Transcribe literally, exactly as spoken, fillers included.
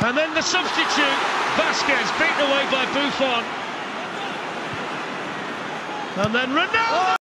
And then the substitute, Vasquez, beaten away by Buffon. And then Ronaldo!